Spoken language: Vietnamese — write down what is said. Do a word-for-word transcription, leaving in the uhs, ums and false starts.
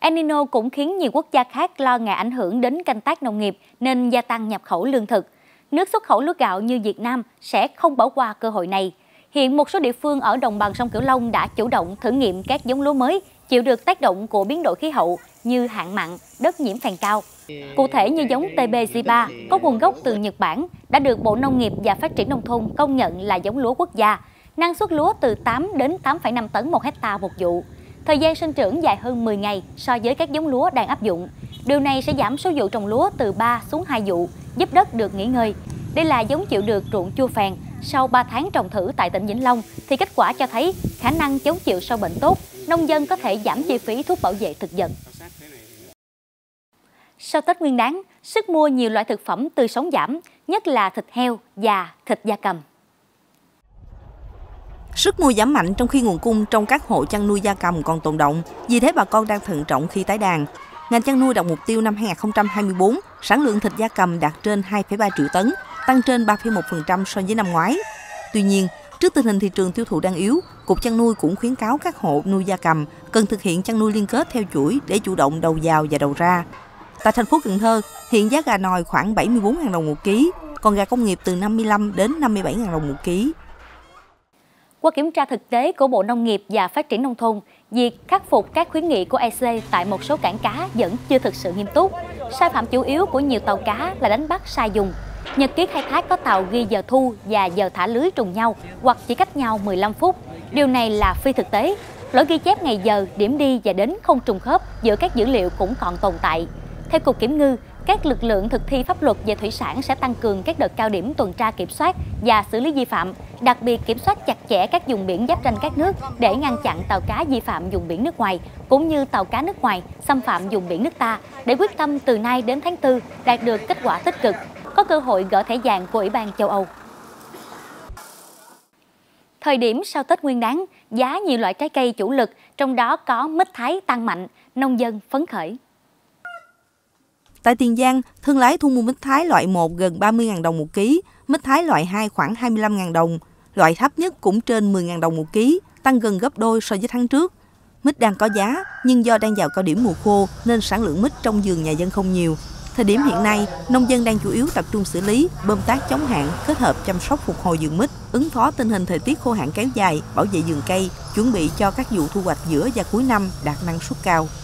El Nino cũng khiến nhiều quốc gia khác lo ngại ảnh hưởng đến canh tác nông nghiệp nên gia tăng nhập khẩu lương thực. Nước xuất khẩu lúa gạo như Việt Nam sẽ không bỏ qua cơ hội này. Hiện một số địa phương ở đồng bằng sông Cửu Long đã chủ động thử nghiệm các giống lúa mới chịu được tác động của biến đổi khí hậu như hạn mặn, đất nhiễm phèn cao. Cụ thể như giống T B G ba có nguồn gốc từ Nhật Bản đã được Bộ Nông nghiệp và Phát triển Nông thôn công nhận là giống lúa quốc gia. Năng suất lúa từ tám đến tám phẩy năm tấn một hectare một vụ. Thời gian sinh trưởng dài hơn mười ngày so với các giống lúa đang áp dụng. Điều này sẽ giảm số vụ trồng lúa từ ba xuống hai vụ, giúp đất được nghỉ ngơi. Đây là giống chịu được ruộng chua phèn. Sau ba tháng trồng thử tại tỉnh Vĩnh Long thì kết quả cho thấy khả năng chống chịu sâu bệnh tốt, nông dân có thể giảm chi phí thuốc bảo vệ thực vật. Sau Tết Nguyên đán, sức mua nhiều loại thực phẩm tươi sống giảm, nhất là thịt heo và thịt gia cầm. Sức mua giảm mạnh trong khi nguồn cung trong các hộ chăn nuôi gia cầm còn tồn động, vì thế bà con đang thận trọng khi tái đàn. Ngành chăn nuôi đặt mục tiêu năm hai nghìn không trăm hai mươi tư, sản lượng thịt gia cầm đạt trên hai phẩy ba triệu tấn, tăng trên ba phẩy một phần trăm so với năm ngoái. Tuy nhiên, trước tình hình thị trường tiêu thụ đang yếu, Cục Chăn nuôi cũng khuyến cáo các hộ nuôi gia cầm cần thực hiện chăn nuôi liên kết theo chuỗi để chủ động đầu vào và đầu ra. Tại thành phố Cần Thơ, hiện giá gà nòi khoảng bảy mươi tư nghìn đồng một ký, còn gà công nghiệp từ năm mươi lăm đến năm mươi bảy nghìn đồng một ký. Qua kiểm tra thực tế của Bộ Nông nghiệp và Phát triển Nông thôn, việc khắc phục các khuyến nghị của E C tại một số cảng cá vẫn chưa thực sự nghiêm túc. Sai phạm chủ yếu của nhiều tàu cá là đánh bắt sai vùng. Nhật ký khai thác có tàu ghi giờ thu và giờ thả lưới trùng nhau hoặc chỉ cách nhau mười lăm phút. Điều này là phi thực tế. Lỗi ghi chép ngày giờ, điểm đi và đến không trùng khớp giữa các dữ liệu cũng còn tồn tại. Theo Cục Kiểm ngư, các lực lượng thực thi pháp luật về thủy sản sẽ tăng cường các đợt cao điểm tuần tra kiểm soát và xử lý vi phạm, đặc biệt kiểm soát chặt chẽ các vùng biển giáp ranh các nước để ngăn chặn tàu cá vi phạm vùng biển nước ngoài, cũng như tàu cá nước ngoài xâm phạm vùng biển nước ta, để quyết tâm từ nay đến tháng tư đạt được kết quả tích cực, có cơ hội gỡ thẻ vàng của Ủy ban châu Âu. Thời điểm sau Tết Nguyên đán, giá nhiều loại trái cây chủ lực, trong đó có mít Thái tăng mạnh, nông dân phấn khởi. Tại Tiền Giang, thương lái thu mua mít Thái loại một gần ba mươi nghìn đồng một ký, mít Thái loại hai khoảng hai mươi lăm nghìn đồng, loại thấp nhất cũng trên mười nghìn đồng một ký, tăng gần gấp đôi so với tháng trước. Mít đang có giá, nhưng do đang vào cao điểm mùa khô nên sản lượng mít trong vườn nhà dân không nhiều. Thời điểm hiện nay, nông dân đang chủ yếu tập trung xử lý, bơm tác chống hạn, kết hợp chăm sóc phục hồi vườn mít, ứng phó tình hình thời tiết khô hạn kéo dài, bảo vệ vườn cây, chuẩn bị cho các vụ thu hoạch giữa và cuối năm đạt năng suất cao.